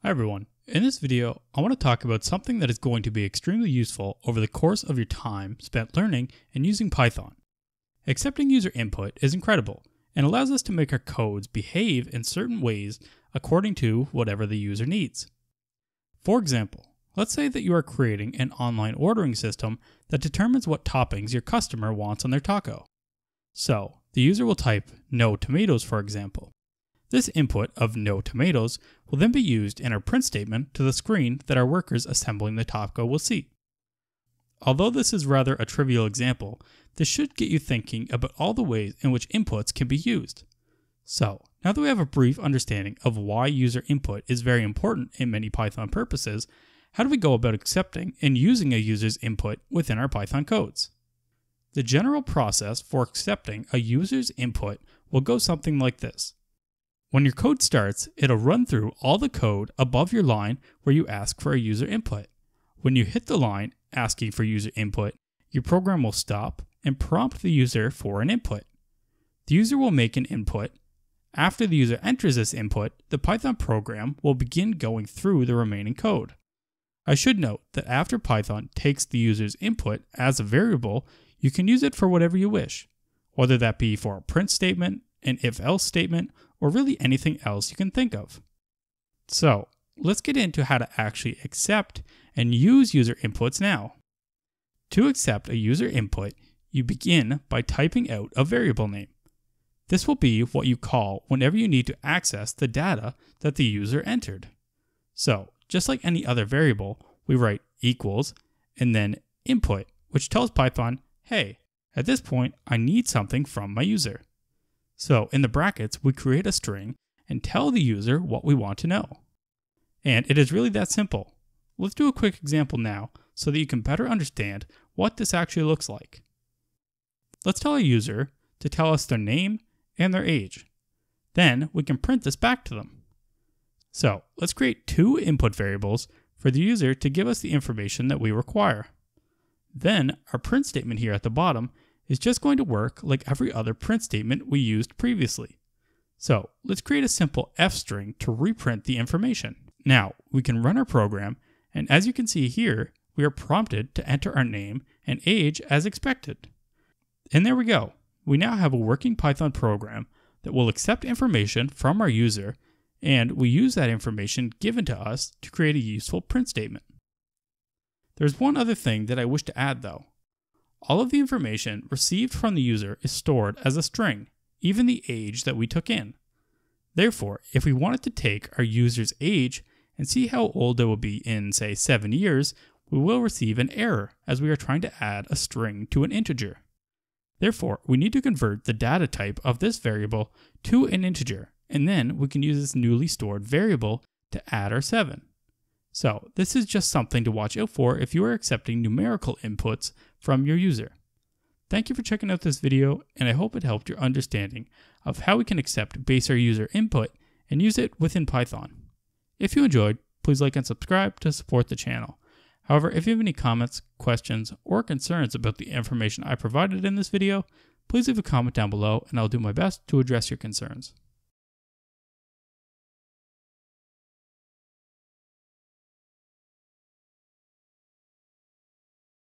Hi everyone. In this video, I want to talk about something that is going to be extremely useful over the course of your time spent learning and using Python. Accepting user input is incredible and allows us to make our codes behave in certain ways according to whatever the user needs. For example, let's say that you are creating an online ordering system that determines what toppings your customer wants on their taco. So, the user will type no tomatoes, for example. This input of no tomatoes will then be used in our print statement to the screen that our workers assembling the taco will see. Although this is rather a trivial example, this should get you thinking about all the ways in which inputs can be used. So, now that we have a brief understanding of why user input is very important in many Python purposes, how do we go about accepting and using a user's input within our Python codes? The general process for accepting a user's input will go something like this. When your code starts, it'll run through all the code above your line where you ask for a user input. When you hit the line asking for user input, your program will stop and prompt the user for an input. The user will make an input. After the user enters this input, the Python program will begin going through the remaining code. I should note that after Python takes the user's input as a variable, you can use it for whatever you wish, whether that be for a print statement, an if-else statement, or really anything else you can think of. So, let's get into how to actually accept and use user inputs now. To accept a user input, you begin by typing out a variable name. This will be what you call whenever you need to access the data that the user entered. So, just like any other variable, we write equals and then input, which tells Python, hey, at this point, I need something from my user. So in the brackets, we create a string and tell the user what we want to know. And it is really that simple. Let's do a quick example now so that you can better understand what this actually looks like. Let's tell a user to tell us their name and their age. Then we can print this back to them. So let's create two input variables for the user to give us the information that we require. Then our print statement here at the bottom is just going to work like every other print statement we used previously. So let's create a simple F string to reprint the information. Now we can run our program, and as you can see here, we are prompted to enter our name and age as expected. And there we go. We now have a working Python program that will accept information from our user, and we use that information given to us to create a useful print statement. There's one other thing that I wish to add though. All of the information received from the user is stored as a string, even the age that we took in. Therefore, if we wanted to take our user's age and see how old they will be in, say, 7 years, we will receive an error as we are trying to add a string to an integer. Therefore, we need to convert the data type of this variable to an integer, and then we can use this newly stored variable to add our 7. So this is just something to watch out for if you are accepting numerical inputs from your user. Thank you for checking out this video, and I hope it helped your understanding of how we can accept base our user input and use it within Python. If you enjoyed, please like and subscribe to support the channel. However, if you have any comments, questions, or concerns about the information I provided in this video, please leave a comment down below and I'll do my best to address your concerns.